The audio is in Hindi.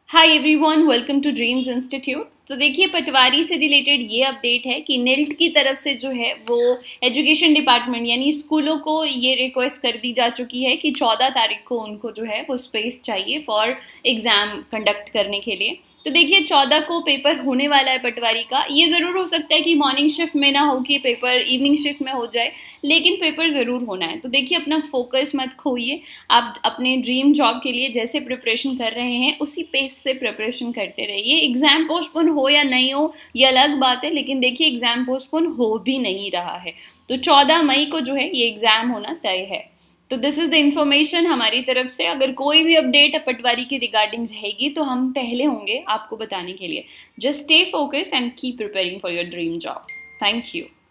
Hi everyone, welcome to dreams institute. तो देखिए, पटवारी से रिलेटेड ये अपडेट है कि निल्ट की तरफ से जो है वो एजुकेशन डिपार्टमेंट यानी स्कूलों को ये रिक्वेस्ट कर दी जा चुकी है कि 14 तारीख को उनको जो है वो स्पेस चाहिए फॉर एग्ज़ाम कंडक्ट करने के लिए। तो देखिए, 14 को पेपर होने वाला है पटवारी का। ये ज़रूर हो सकता है कि मॉर्निंग शिफ्ट में ना हो कि पेपर इवनिंग शिफ्ट में हो जाए, लेकिन पेपर ज़रूर होना है। तो देखिए, अपना फोकस मत खोइए। आप अपने ड्रीम जॉब के लिए जैसे प्रिपरेशन कर रहे हैं उसी पेस से प्रिपरेशन करते रहिए। एग्ज़ाम पोस्टपोन हो या नहीं हो ये अलग बात है, लेकिन देखिए एग्ज़ाम पोस्टपोन हो भी नहीं रहा है। तो 14 मई को जो है ये एग्ज़ाम होना तय है। तो दिस इज़ द इन्फॉर्मेशन हमारी तरफ से। अगर कोई भी अपडेट पटवारी के रिगार्डिंग रहेगी तो हम पहले होंगे आपको बताने के लिए। Just stay focus and keep preparing for your dream job. Thank you.